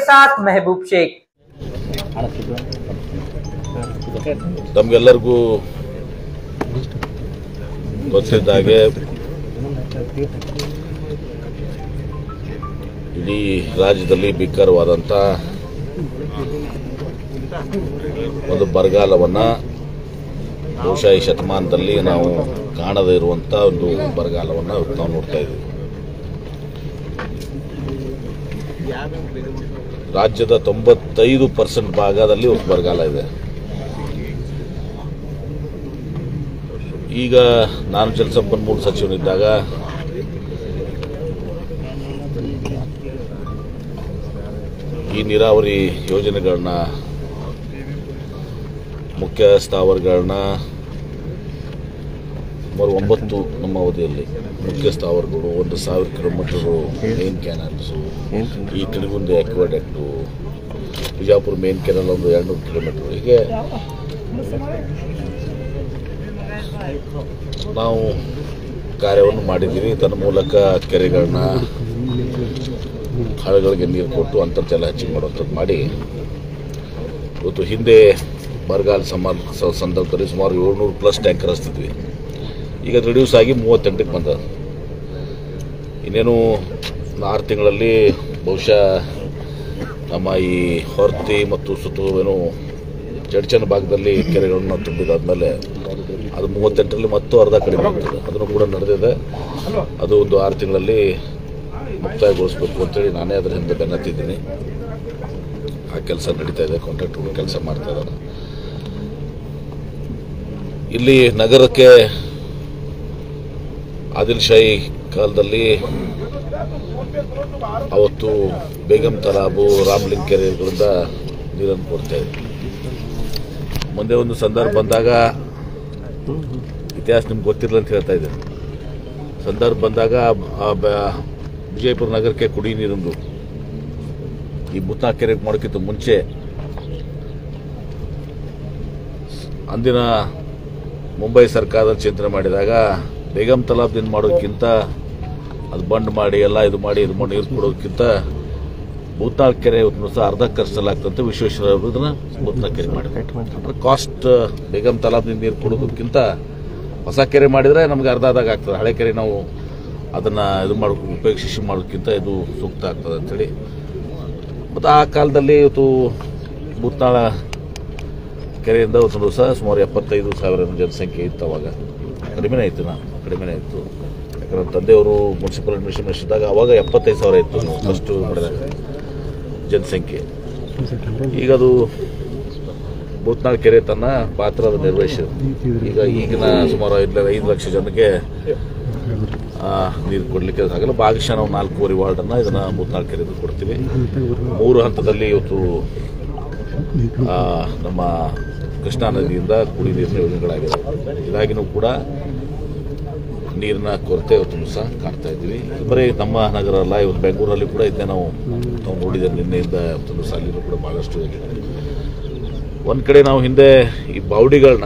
साथ महबूब शेख। ತಮಗೆಲ್ಲರಿಗೂ ಗೊತ್ತಿದ್ದ ಹಾಗೆ ಇಡೀ ರಾಜ್ಯದಲ್ಲಿ ಭೀಕರವಾದಂಥ ಒಂದು ಬರಗಾಲವನ್ನು ಬಹುಶಃ ಈ ಶತಮಾನದಲ್ಲಿ ನಾವು ಕಾಣದೇ ಇರುವಂಥ ಒಂದು ಬರಗಾಲವನ್ನು ನಾವು ನೋಡ್ತಾ ಇದ್ದೀವಿ. ರಾಜ್ಯದ 95% ಭಾಗದಲ್ಲಿ ಒಂದು ಬರಗಾಲ ಇದೆ. ಈಗ ನಾನು ಜಲಸಂಪನ್ಮೂಲ ಸಚಿವನಿದ್ದಾಗ ಈ ನೀರಾವರಿ ಯೋಜನೆಗಳನ್ನ ಮುಖ್ಯ ಸ್ಥಾವರಗಳನ್ನ ಸುಮಾರು 9 ನಮ್ಮ ಅವಧಿಯಲ್ಲಿ ಮುಖ್ಯ ಸ್ಥಾವರಗಳು 1,000 ಕಿಲೋಮೀಟರು ಮೇನ್ ಕ್ಯಾನಲ್ಸು, ಈ Tilugundi aqueduct, Bijapur main canal ಒಂದು 200 ಕಿಲೋಮೀಟರ್, ಹೀಗೆ ನಾವು ಕಾರ್ಯವನ್ನು ಮಾಡಿದ್ದೀವಿ. ತನ್ನ ಮೂಲಕ ಕೆರೆಗಳನ್ನ ಹಳ್ಳಗಳಿಗೆ ನೀರು ಕೊಟ್ಟು ಅಂತರ್ಜಲ ಹೆಚ್ಚಿಗೆ ಮಾಡುವಂಥದ್ದು ಮಾಡಿ ಇವತ್ತು ಹಿಂದೆ ಬರಗಾಲ ಸಂದರ್ಭದಲ್ಲಿ ಸುಮಾರು 700+ ಟ್ಯಾಂಕರ್ ಹಚ್ತಿದ್ವಿ. ಈಗ ರಿಡ್ಯೂಸ್ ಆಗಿ 38ಕ್ಕೆ ಬಂದ. ಇನ್ನೇನು 6 ತಿಂಗಳಲ್ಲಿ ಬಹುಶಃ ನಮ್ಮ ಈ ಹೊರತಿ ಮತ್ತು ಸುತ್ತೂರು ಚಡ್ಚನ ಭಾಗದಲ್ಲಿ ಕೆರೆಗಳನ್ನು ತುಂಬಿದಾದ್ಮೇಲೆ ಅದು 38ರಲ್ಲಿ ಮತ್ತು ಅರ್ಧ ಕಡಿಮೆ ಆಗ್ತದೆ. ಅದನ್ನು ಕೂಡ ನಡೆದಿದೆ. ಅದು ಒಂದು 6 ತಿಂಗಳಲ್ಲಿ ಮುಕ್ತಾಯಗೊಳಿಸಬೇಕು ಅಂತೇಳಿ ನಾನೇ ಅದರ ಹಿಂದೆ ಬೆನ್ನತ್ತಿದ್ದೀನಿ. ಆ ಕೆಲಸ ನಡೀತಾ ಇದೆ. ಕಾಂಟ್ರಾಕ್ಟರ್ಗಳು ಕೆಲಸ ಮಾಡ್ತಾ ಇದ್ದಾರೆ. ಇಲ್ಲಿ ನಗರಕ್ಕೆ ಆದಿಲ್ ಶಾಹಿ ಕಾಲದಲ್ಲಿ ಅವತ್ತು ಬೇಗಂ ತಲಾಬು, ರಾಮಲಿಂಗ್ ಕೆರೆಗಳಿಂದ ನೀರನ್ನು ಕೊಡ್ತಾ ಇದ್ವಿ. ಮುಂದೆ ಒಂದು ಸಂದರ್ಭ ಬಂದಾಗ, ಇತಿಹಾಸ ನಿಮ್ಗೆ ಗೊತ್ತಿರಲ್ಲ ಅಂತ ಹೇಳ್ತಾ ಇದ್ದೇನೆ, ಸಂದರ್ಭ ಬಂದಾಗ ವಿಜಯಪುರ ನಗರಕ್ಕೆ ಕುಡಿ ನೀರಿಂದು ಈ ಮುತ್ನಾ ಕೆರೆಗೆ ಮಾಡೋಕ್ಕಿಂತ ಮುಂಚೆ ಅಂದಿನ ಮುಂಬೈ ಸರ್ಕಾರದ ಚಿಂತನೆ ಮಾಡಿದಾಗ ಬೇಗಂ ತಲಾಬ್ದಿಂದ ಮಾಡೋದಕ್ಕಿಂತ ಅದು ಬಂಡ್ ಮಾಡಿ ಎಲ್ಲ ಇದು ಮಾಡಿ ನೀರು ಕೊಡೋದಕ್ಕಿಂತ ಭೂತ್ನಾಳ್ ಕೆರೆ ಸಹ ಅರ್ಧ ಖರ್ಚಲಾಗ್ತಂತೆ ವಿಶ್ವೇಶ್ವರ ಭೂತ್ನಾ ಕೆರೆ ಮಾಡಿದ್ರೆ ಕಾಸ್ಟ್ ಬೇಗಂ ತಲಾಬ್ದಿಂದ ನೀರು ಕೊಡೋದಕ್ಕಿಂತ ಹೊಸ ಕೆರೆ ಮಾಡಿದರೆ ನಮ್ಗೆ ಅರ್ಧದಾಗ ಆಗ್ತದೆ. ಹಳೆ ಕೆರೆ ನಾವು ಅದನ್ನು ಇದು ಉಪೇಕ್ಷಿಸಿ ಮಾಡೋದಕ್ಕಿಂತ ಇದು ಸೂಕ್ತ ಆಗ್ತದೆ ಅಂಥೇಳಿ. ಮತ್ತು ಆ ಕಾಲದಲ್ಲಿ ಇವತ್ತು ಭೂತ್ನಾಳ ಕೆರೆಯಿಂದ ಒಂದು ಸಹ ಸುಮಾರು 75,000 ಜನಸಂಖ್ಯೆ ಇತ್ತು. ಅವಾಗ ಕಡಿಮೆನೇ ಇತ್ತು. ಯಾಕಂದ್ರೆ ನಮ್ಮ ತಂದೆಯವರು ಮುನ್ಸಿಪಲ್ ಅಡ್ಮಿನಿಸ್ಟ್ರೇಷನ್ ಇದ್ದಾಗ ಅವಾಗ 75,000 ಇತ್ತು ಫಸ್ಟು ಮಾಡಿದಾಗ ಜನಸಂಖ್ಯೆ. ಈಗ ಅದು ಭೂತ್ನಾಳ್ ಕೆರೆ ತನ್ನ ಪಾತ್ರ ನಿರ್ವಹಿಸಿದೆ. ಈಗಿನ ಸುಮಾರು 5 ಲಕ್ಷ ಜನಕ್ಕೆ ನೀರು ಕೊಡಲಿಕ್ಕೆ ಆಗಲ್ಲ. ಭಾಗಶಃ ನಾವು 4.5 ವಾರ್ಡನ್ನು ಇದನ್ನು ಭೂತ್ನಾಳ್ ಕೆರೆದು ಕೊಡ್ತೀವಿ. 3 ಹಂತದಲ್ಲಿ ಇವತ್ತು ನಮ್ಮ ಕೃಷ್ಣಾ ನದಿಯಿಂದ ಕುಡಿ ನೀರಿನ ಯೋಜನೆಗಳಾಗಿದೆ. ಇದಾಗಿನೂ ಕೂಡ ನೀರಿನ ಕೊರತೆ ಇವತ್ತು ಸಹ ಕಾಣ್ತಾ ಇದ್ದೀವಿ. ಬರೀ ನಮ್ಮ ನಗರ ಅಲ್ಲ, ಇವತ್ತು ಬೆಂಗಳೂರಲ್ಲಿ ಕೂಡ ಇದನ್ನೇ ನಾವು ನೋಡಿದ್ದೇವೆ. ನಿನ್ನೆಯಿಂದ ಇವತ್ತೊಂದು ಸಾಲಿನೂ ಕೂಡ ಭಾಳಷ್ಟು ಇದೆ. ಒಂದು ಕಡೆ ನಾವು ಹಿಂದೆ ಈ ಬಾವಡಿಗಳನ್ನ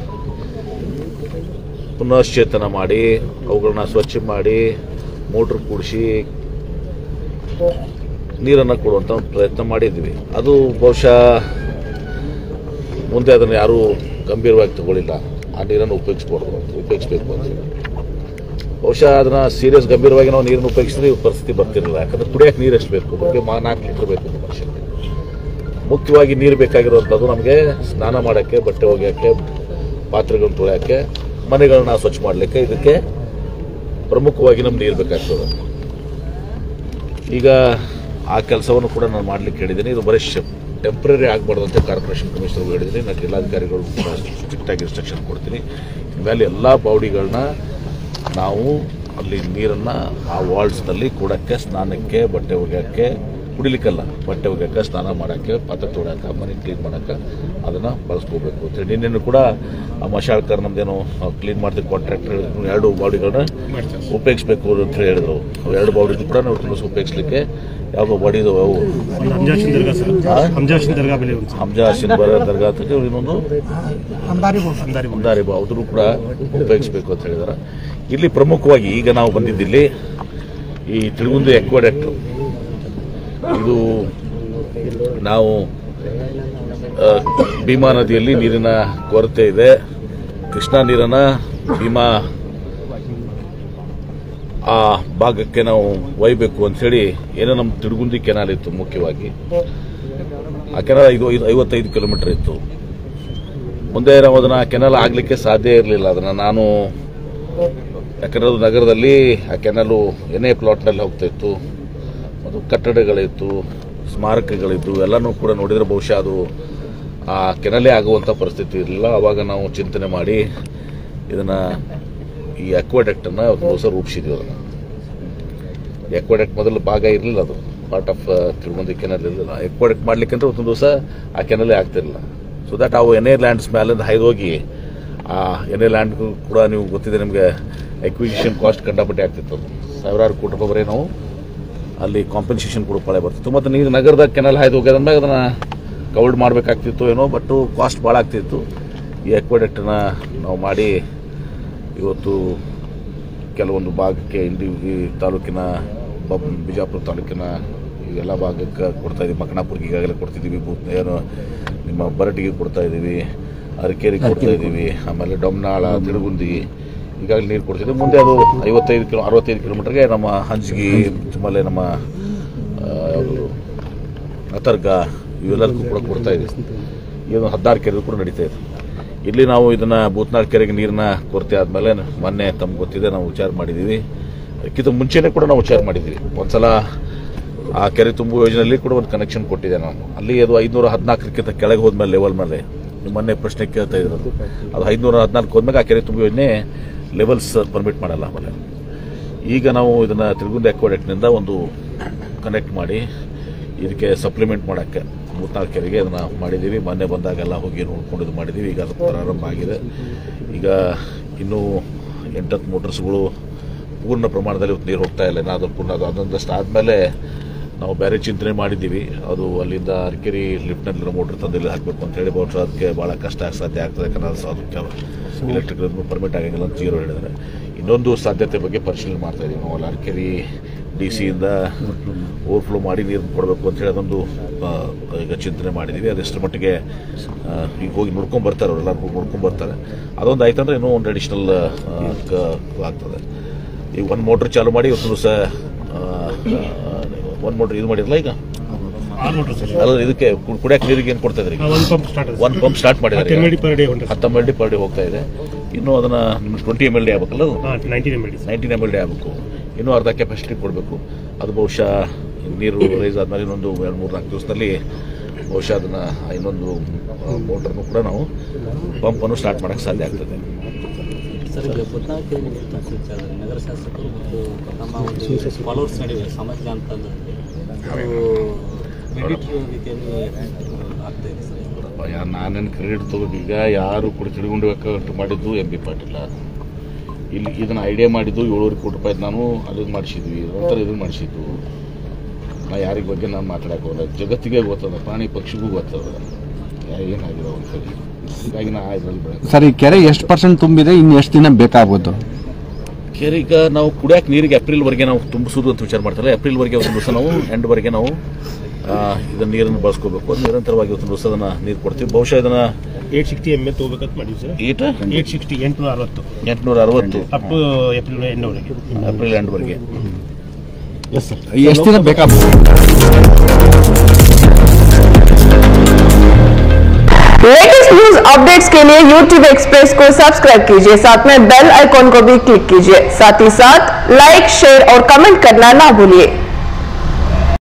ಪುನಶ್ಚೇತನ ಮಾಡಿ ಅವುಗಳನ್ನ ಸ್ವಚ್ಛ ಮಾಡಿ ಮೋಟ್ರ್ ಕೂಡಿಸಿ ನೀರನ್ನು ಕೊಡುವಂಥ ಒಂದು ಪ್ರಯತ್ನ ಮಾಡಿದ್ವಿ. ಅದು ಬಹುಶಃ ಮುಂದೆ ಅದನ್ನು ಯಾರೂ ಗಂಭೀರವಾಗಿ ತಗೊಳ್ಳಿಲ್ಲ. ಆ ನೀರನ್ನು ಉಪಯೋಗಿಸಬೇಕು ಅಂತ ಬಹುಶಃ ಅದನ್ನು ಸೀರಿಯಸ್ ಗಂಭೀರವಾಗಿ ನಾವು ನೀರನ್ನು ಉಪಯೋಗಿಸಿದ್ರೆ ಈ ಪರಿಸ್ಥಿತಿ ಬರ್ತಿರಲಿಲ್ಲ. ಯಾಕಂದರೆ ಕುಡಿಯೋಕೆ ನೀರು ಎಷ್ಟು ಬೇಕು? ನಮಗೆ 4 ಲೀಟರ್ ಬೇಕು ಮನುಷ್ಯನಿಗೆ. ಮುಖ್ಯವಾಗಿ ನೀರು ಬೇಕಾಗಿರುವಂಥದ್ದು ನಮಗೆ ಸ್ನಾನ ಮಾಡೋಕ್ಕೆ, ಬಟ್ಟೆ ಒಗೆಯೋಕ್ಕೆ, ಪಾತ್ರೆಗಳನ್ನ ತೊಳೆಯೋಕ್ಕೆ, ಮನೆಗಳನ್ನ ಸ್ವಚ್ಛ ಮಾಡಲಿಕ್ಕೆ, ಇದಕ್ಕೆ ಪ್ರಮುಖವಾಗಿ ನಮ್ಗೆ ನೀರು ಬೇಕಾಗ್ತದೆ. ಈಗ ಆ ಕೆಲಸವನ್ನು ಕೂಡ ನಾನು ಮಾಡಲಿಕ್ಕೆ ಹೇಳಿದ್ದೀನಿ. ಇದು ಬರೀ ಟೆಂಪ್ರರಿ ಆಗಬಾರ್ದು ಅಂತ ಕಾರ್ಪೊರೇಷನ್ ಕಮಿಷನರ್ಗೂ ಹೇಳಿದ್ದೀನಿ. ನಾನು ಜಿಲ್ಲಾಧಿಕಾರಿಗಳು ಕೂಡ ಸ್ಟ್ರಿಕ್ಟಾಗಿ ಇನ್ಸ್ಟ್ರಕ್ಷನ್ ಕೊಡ್ತೀನಿ. ಇನ್ಮೇಲೆ ಎಲ್ಲ ಬಾವಡಿಗಳನ್ನ ನಾವು ಅಲ್ಲಿ ನೀರನ್ನು ಆ ವಾಲ್ಡ್ಸ್ನಲ್ಲಿ ಕೊಡೋಕ್ಕೆ, ಸ್ನಾನಕ್ಕೆ, ಬಟ್ಟೆ ಒಗೆಯೋಕ್ಕೆ, ಕುಡಿಲಿಕ್ಕಲ್ಲ, ಬಟ್ಟೆ ಒಗೆಯೋಕ್ಕೆ, ಸ್ನಾನ ಮಾಡೋಕ್ಕೆ, ಪಾತ್ರೆ ತೊಳೆಯೋಕ್ಕೆ, ಮನೆ ಕ್ಲೀನ್ ಮಾಡೋಕ್ಕೆ ಅದನ್ನು ಬಳಸ್ಕೋಬೇಕು ಅಂತೇಳಿ ನಿನ್ನೆನೂ ಕೂಡ ಆ ಮಶಾಳ್ಕರ್ ನಮ್ದೇನೋ ಕ್ಲೀನ್ ಮಾಡ್ತೀವಿ ಕಾಂಟ್ರಾಕ್ಟರ್ 2 ಬಾಡಿಗಳನ್ನ ಉಪಯೋಗಿಸ್ಬೇಕು ಅಂತ ಹೇಳಿದ್ರು. ಅವು 2 ಬಾಡಿಗೂ ಕೂಡ ನಾವು ಉಪಯೋಗಿಸ್ಲಿಕ್ಕೆ ಯಾವ ಬಾಡಿದು ಅವು ಹಮ್ಜಾಶಿನ್ ದರ್ಗಾ ಅಂತ ಇನ್ನೊಂದು ಅಂದಾರಿ ಅದ್ರು ಕೂಡ ಉಪಯೋಗಿಸ್ಬೇಕು ಅಂತ ಹೇಳಿದಾರೆ. ಇಲ್ಲಿ ಪ್ರಮುಖವಾಗಿ ಈಗ ನಾವು ಬಂದಿದ್ದಿಲ್ಲಿ ಈ ತಿಳುಗುಂದಿ ಅಕ್ವಾಡಕ್ಟ್ ಇದು ನಾವು ಭೀಮಾ ನದಿಯಲ್ಲಿ ನೀರಿನ ಕೊರತೆ ಇದೆ. ಕೃಷ್ಣಾ ನೀರನ್ನು ಭೀಮಾ ಆ ಭಾಗಕ್ಕೆ ನಾವು ಒಯ್ಯಬೇಕು ಅಂಥೇಳಿ ಏನೋ ನಮ್ಮ ತಿಡುಗುಂದಿ ಕೆನಾಲ್ ಇತ್ತು. ಮುಖ್ಯವಾಗಿ ಆ ಕೆನಾಲ್ 55 ಕಿಲೋಮೀಟರ್ ಇತ್ತು. ಮುಂದೆ ನಾವು ಅದನ್ನು ಕೆನಾಲ್ ಆಗಲಿಕ್ಕೆ ಸಾಧ್ಯ ಇರಲಿಲ್ಲ. ಅದನ್ನು ನಾನು ಯಾಕಂದರೆ ಅದು ನಗರದಲ್ಲಿ ಆ ಕೆನಾಲು ಎನ್ಎ ಪ್ಲಾಟ್ನಲ್ಲಿ ಹೋಗ್ತಾ ಇತ್ತು, ಅದು ಕಟ್ಟಡಗಳಿತ್ತು, ಸ್ಮಾರಕಗಳಿತ್ತು, ಎಲ್ಲನೂ ಕೂಡ ನೋಡಿದರೆ ಬಹುಶಃ ಅದು ಆ ಕೆನಲೇ ಆಗುವಂಥ ಪರಿಸ್ಥಿತಿ ಇರಲಿಲ್ಲ. ಆವಾಗ ನಾವು ಚಿಂತನೆ ಮಾಡಿ ಇದನ್ನು ಈ ಅಕ್ವಾಡಕ್ಟನ್ನು ಒಂದು ಹೊಸ ರೂಪಿಸಿದ್ವಿ. ಅದನ್ನು ಅಕ್ವಾಡಕ್ಟ್ ಮೊದಲು ಭಾಗ ಇರಲಿಲ್ಲ, ಅದು ಪಾರ್ಟ್ ಆಫ್ ತಿರುಗುಂದಿ ಕೆನಲ್ ಇರಲಿಲ್ಲ. ಅಕ್ವಾಡಕ್ಟ್ ಮಾಡಲಿಕ್ಕಂದ್ರೆ ಒಂದು ದಿವಸ ಆ ಕೆನಲೇ ಆಗ್ತಿರಲಿಲ್ಲ. ಸೊ ದಟ್ ಅವು ಎನ್ಎ ಲ್ಯಾಂಡ್ಸ್ ಮೇಲಿಂದ ಹಾಯ್ದೋಗಿ ಆ ಎನ್ಎ ಲ್ಯಾಂಡ್ ಕೂಡ ನೀವು ಗೊತ್ತಿದೆ ನಿಮಗೆ, ಎಕ್ವಿಸಿಷನ್ ಕಾಸ್ಟ್ ಕಂಡಾಪಟ್ಟೆ ಆಗ್ತಿತ್ತು. ಅದು ಸಾವಿರಾರು ಕೋಟಿ ರೂಪಾಯಿ ಬರೀ ನಾವು ಅಲ್ಲಿ ಕಾಂಪನ್ಸೇಷನ್ ಕೂಡ ಪಳೆ ಬರ್ತಿತ್ತು. ಮತ್ತು ನೀವು ನಗರದ ಕೆನಲ್ ಹಾಯ್ದು ಹೋಗೋದ್ಮೇಲೆ ಅದನ್ನು ಕವರ್ಡ್ ಮಾಡಬೇಕಾಗ್ತಿತ್ತು ಏನೋ, ಬಟ್ ಕಾಸ್ಟ್ ಭಾಳ ಆಗ್ತಿತ್ತು. ಈ ಅಕ್ವಾಡಕ್ಟನ್ನು ನಾವು ಮಾಡಿ ಇವತ್ತು ಕೆಲವೊಂದು ಭಾಗಕ್ಕೆ ಈ ತಾಲೂಕಿನ ಬಿಜಾಪುರ ತಾಲೂಕಿನ ಎಲ್ಲ ಭಾಗಕ್ಕೆ ಕೊಡ್ತಾ ಇದ್ದೀವಿ. ಮಕನಾಪುರ್ಗೆ ಈಗಾಗಲೇ ಕೊಡ್ತಿದ್ದೀವಿ, ಏನು ನಿಮ್ಮ ಬರಟಿಗೆ ಕೊಡ್ತಾ ಇದ್ದೀವಿ, ಅರಕೇರಿಗೆ ಕೊಡ್ತಾ ಇದ್ದೀವಿ, ಆಮೇಲೆ ಡೊಮ್ನಾಳ, ತಿರುಗುಂದಿ ಈಗಾಗಲೇ ನೀರು ಕೊಡ್ತಿದ್ದೀವಿ. ಮುಂದೆ ಅದು 65 ಕಿಲೋಮೀಟರ್ಗೆ ನಮ್ಮ ಹಂಜಗಿ, ಆಮೇಲೆ ನಮ್ಮ ನತರ್ಗ ಇವೆಲ್ಲದಕ್ಕೂ ಕೂಡ ಕೊಡ್ತಾ ಇದ್ದೀವಿ. ಏನು 16 ಕೆರೆ ಕೂಡ ನಡೀತಾ ಇದೆ. ಇಲ್ಲಿ ನಾವು ಇದನ್ನು ಬೂತ್ನಾಳ್ ಕೆರೆಗೆ ನೀರಿನ ಕೊರತೆ ಆದಮೇಲೆ ಮೊನ್ನೆ ತಮ್ಗೆ ಗೊತ್ತಿದೆ ನಾವು ವಿಚಾರ ಮಾಡಿದ್ದೀವಿ. ಅದಕ್ಕಿಂತ ಮುಂಚೆನೇ ಕೂಡ ನಾವು ವಿಚಾರ ಮಾಡಿದ್ದೀವಿ. ಒಂದ್ಸಲ ಆ ಕೆರೆ ತುಂಬುವ ಯೋಜನೆಯಲ್ಲಿ ಕೂಡ ಒಂದು ಕನೆಕ್ಷನ್ ಕೊಟ್ಟಿದೆ ನಾನು. ಅಲ್ಲಿ ಅದು 514ಕ್ಕಿಂತ ಕೆಳಗೆ ಹೋದ್ಮೇಲೆ ಲೆವೆಲ್ ಮೇಲೆ ಮೊನ್ನೆ ಪ್ರಶ್ನೆ ಕೇಳ್ತಾ ಇದ್ರು. ಅದು 514 ಹೋದ್ಮೇಲೆ ಆ ಕೆರೆ ತುಂಬುವ ಯೋಜನೆ ಲೆವೆಲ್ಸ್ ಪರ್ಮಿಟ್ ಮಾಡಲ್ಲ. ಆಮೇಲೆ ಈಗ ನಾವು ಇದನ್ನು ತಿರುಗುಂದಿ ಅಕ್ವಾಡಕ್ಟ್ನಿಂದ ಒಂದು ಕನೆಕ್ಟ್ ಮಾಡಿ ಇದಕ್ಕೆ ಸಪ್ಲಿಮೆಂಟ್ ಮಾಡೋಕ್ಕೆ ಬೂತ್ನಾಳ್ ಕೆರೆಗೆ ಅದನ್ನು ಮಾಡಿದ್ದೀವಿ. ಮೊನ್ನೆ ಬಂದಾಗೆಲ್ಲ ಹೋಗಿ ನೋಡ್ಕೊಂಡು ಇದು ಮಾಡಿದ್ದೀವಿ. ಈಗ ಅದು ಪ್ರಾರಂಭ ಆಗಿದೆ. ಈಗ ಇನ್ನೂ 8 ಮೋಟರ್ಸ್ಗಳು ಪೂರ್ಣ ಪ್ರಮಾಣದಲ್ಲಿ ನೀರು ಹೋಗ್ತಾ ಇಲ್ಲ. ಏನಾದರೂ ಪೂರ್ಣ ಅದೊಂದಷ್ಟು ಆದಮೇಲೆ ನಾವು ಬೇರೆ ಚಿಂತನೆ ಮಾಡಿದ್ದೀವಿ. ಅದು ಅಲ್ಲಿಂದ ಅರಕೆರೆ ಲಿಫ್ಟ್ನಲ್ಲಿರೋ ಮೋಟ್ರ್ ತಂದಿಲ್ಲಿ ಹಾಕಬೇಕು ಅಂತೇಳಿ. ಬಹುಶಃ ಅದಕ್ಕೆ ಭಾಳ ಕಷ್ಟ ಸಾಧ್ಯ ಆಗ್ತದೆ, ಯಾಕಂದ್ರೆ ಅದಕ್ಕೆ ಎಲೆಕ್ಟ್ರಿಕ್ ಪರ್ಮಿಟ್ ಆಗಂಗಿಲ್ಲ ಅಂತ ಜೀರೋ ಹೇಳಿದರೆ. ಇನ್ನೊಂದು ಸಾಧ್ಯತೆ ಬಗ್ಗೆ ಪರಿಶೀಲನೆ ಮಾಡ್ತಾ ಇದ್ದೀವಿ ನಾವು. ಅಲ್ಲಿ ಅರಕೆರೆ DC-ಯಿಂದ ಓವರ್ಫ್ಲೋ ಮಾಡಿ ನೀರು ಕೊಡಬೇಕು ಅಂತೇಳಿ ಅದೊಂದು ಈಗ ಚಿಂತನೆ ಮಾಡಿದ್ದೀವಿ. ಅದೆಷ್ಟರ ಮಟ್ಟಿಗೆ ಈಗ ಹೋಗಿ ನೋಡ್ಕೊಂಬರ್ತಾರೆ, ಅವರೆಲ್ಲ ನೋಡ್ಕೊಂಬರ್ತಾರೆ. ಅದೊಂದು ಆಯ್ತಂದ್ರೆ ಇನ್ನೂ ಒಂದು ಅಡಿಷ್ನಲ್ ಆಗ್ತದೆ. ಈಗ ಒಂದು ಮೋಟ್ರ್ ಚಾಲು ಮಾಡಿ ಇವತ್ತು ದಿವಸ ಒಂದು ಮೋಟ್ರ್ ಇದು ಮಾಡಿರಲ್ಲ. ಈಗ ಅಲ್ಲ, ಇದಕ್ಕೆ ಕುಡಿಯೋಕೆ ನೀರಿಗೆ ಏನು ಕೊಡ್ತಾ ಇದ್ರಿ? ಒಂದು ಪಂಪ್ ಸ್ಟಾರ್ಟ್ ಮಾಡಿದ್ದಾರೆ. 10 MLD per day ಹೋಗ್ತಾ ಇದೆ. ಇನ್ನೂ ಅದನ್ನು 20 MLD ಆಗಬೇಕಲ್ಲ, 19 MLD ಆಗಬೇಕು. ಇನ್ನೂ ಅರ್ಧ ಕೆಪಾಸಿಟಿ ಕೊಡಬೇಕು. ಅದು ಬಹುಶಃ ನೀರು ರೈಸ್ ಆದಮೇಲೆ ಇನ್ನೊಂದು 2-3-4 ದಿವಸದಲ್ಲಿ ಬಹುಶಃ ಅದನ್ನು ಇನ್ನೊಂದು ಮೋಟ್ರನ್ನು ಕೂಡ ನಾವು ಪಂಪನ್ನು ಸ್ಟಾರ್ಟ್ ಮಾಡೋಕ್ಕೆ ಸಾಧ್ಯ ಆಗ್ತದೆ. ಸರ್, ಈಗ ಬೂತ್ನಾಳ್ ಕೆರೆ ನಗರ ಶಾಸಕರು ಮತ್ತು ನಮ್ಮ ಒಂದು ಫಾಲೋವರ್ಸ್ ನಡುವೆ ಸಮಾಜ ಜಾಲತಾಣದಲ್ಲಿ ರೀತಿಯಲ್ಲಿ ಆಗ್ತಾ ಇದೆ ಸರ್. ನಾನೇನು ಕ್ರೆಡಿಟ್ ತಗೋದು ಈಗ ಯಾರು ಕೂಡ ತಿಳ್ಕೊಂಡು ಮಾಡಿದ್ದು MB ಪಾಟೀಲ. ಇಲ್ಲಿ ಇದನ್ನು ಐಡಿಯಾ ಮಾಡಿದ್ದು 700 ಕೋಟಿ ರೂಪಾಯಿ ನಾನು ಅದನ್ನು ಮಾಡಿಸಿದ್ವಿ, ಒಂಥರ ಇದನ್ನು ಮಾಡಿಸಿದ್ದು. ನಾ ಯಾರಿಗೆ ಬಗ್ಗೆ ನಾನು ಮಾತಾಡಕ್ಕೆ ಹೋಗಲ್ಲ. ಜಗತ್ತಿಗೆ ಗೊತ್ತದ, ಪ್ರಾಣಿ ಪಕ್ಷಿಗೂ ಗೊತ್ತದ ಏನಾಗಿದೆ ಅಂತೇಳಿ. ಹೀಗಾಗಿ ನಾ ಇದರಲ್ಲಿ ಸರ್, ಈ ಕೆರೆ ಎಷ್ಟು % ತುಂಬಿದೆ? ಇನ್ನು ಎಷ್ಟು ದಿನ ಬೇಕಾಗ್ಬೋದು? ಕೆರೆಗ ನಾವು ಕುಡಿಯೋಕೆ ನೀರಿಗೆ ಏಪ್ರಿಲ್ವರೆಗೆ ನಾವು ತುಂಬಿಸೋದು ಅಂತ ವಿಚಾರ ಮಾಡ್ತಾರೆ. ಏಪ್ರಿಲ್ವರೆಗೆ ಒಂದು ದಿವಸ ನಾವು ಎಂಡ್ವರೆಗೆ ನಾವು ಇದನ್ನು ನೀರನ್ನು ಬಳಸ್ಕೋಬೇಕು. ಅದು ನಿರಂತರವಾಗಿ ಒಂದು ದಿವಸ ಅದನ್ನು ನೀರು ಕೊಡ್ತೀವಿ. ಬಹುಶಃ ಇದನ್ನು 860 ml ತಗೋಬೇಕಂತ ಮಾಡಿವಿ ಸರ್. 860 860 ಅಪ್ ಟು ಏಪ್ರಿಲ್ ಎಂಡ್ವರೆಗೆ. Yes sir. ಎಷ್ಟು ದಿನ ಬೇಕಾಗ್ಬೋದು? लेटेस्ट न्यूज अपडेट्स के लिए YouTube एक्सप्रेस को सब्सक्राइब कीजिए, साथ में बेल आइकॉन को भी क्लिक कीजिए। साथ ही साथ लाइक, शेयर और कमेंट करना ना भूलिए।